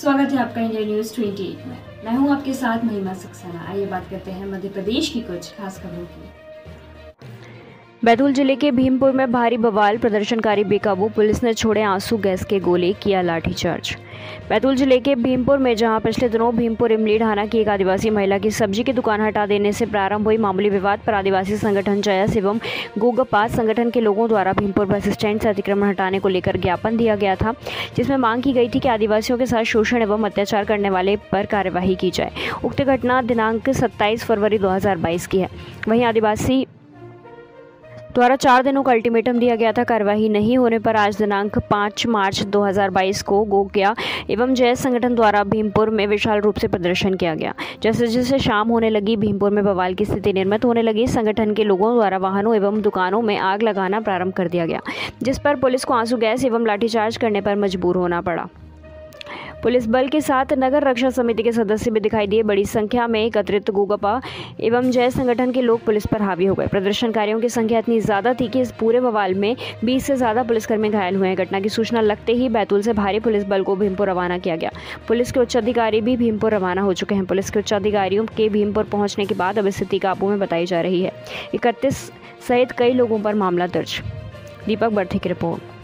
स्वागत है आपका इंडिया न्यूज़ 28 में। मैं हूं आपके साथ महिमा सक्सेना। आइए बात करते हैं मध्य प्रदेश की कुछ खास खबरों की। बैतूल जिले के भीमपुर में भारी बवाल, प्रदर्शनकारी बेकाबू, पुलिस ने छोड़े आंसू गैस के गोले, किया लाठीचार्ज। बैतूल जिले के भीमपुर में जहां पिछले दिनों भीमपुर इमली ढाना की एक आदिवासी महिला की सब्जी की दुकान हटा देने से प्रारंभ हुई मामूली विवाद पर आदिवासी संगठन जयस एवं गोगपात संगठन के लोगों द्वारा भीमपुर बस स्टैंड से अतिक्रमण हटाने को लेकर ज्ञापन दिया गया था, जिसमें मांग की गई थी कि आदिवासियों के साथ शोषण एवं अत्याचार करने वाले पर कार्यवाही की जाए। उक्त घटना दिनांक 27 फरवरी 2022 की है। वहीं आदिवासी द्वारा 4 दिनों का अल्टीमेटम दिया गया था। कार्यवाही नहीं होने पर आज दिनांक 5 मार्च 2022 को गोग्या एवं जयस संगठन द्वारा भीमपुर में विशाल रूप से प्रदर्शन किया गया। जैसे जैसे शाम होने लगी, भीमपुर में बवाल की स्थिति निर्मित होने लगी। संगठन के लोगों द्वारा वाहनों एवं दुकानों में आग लगाना प्रारंभ कर दिया गया, जिस पर पुलिस को आंसू गैस एवं लाठीचार्ज करने पर मजबूर होना पड़ा। पुलिस बल के साथ नगर रक्षा समिति के सदस्य भी दिखाई दिए। बड़ी संख्या में एकत्रित गोगपा एवं जय संगठन के लोग पुलिस पर हावी हो गए। प्रदर्शनकारियों की संख्या इतनी ज्यादा थी कि इस पूरे बवाल में 20 से ज्यादा पुलिसकर्मी घायल हुए हैं। घटना की सूचना लगते ही बैतूल से भारी पुलिस बल को भीमपुर रवाना किया गया। पुलिस के उच्च अधिकारी भी भीमपुर रवाना हो चुके हैं। पुलिस के उच्च अधिकारियों के भीमपुर पहुंचने के बाद अब स्थिति काबू में बताई जा रही है। 31 सहित कई लोगों पर मामला दर्ज। दीपक बर्थे की रिपोर्ट।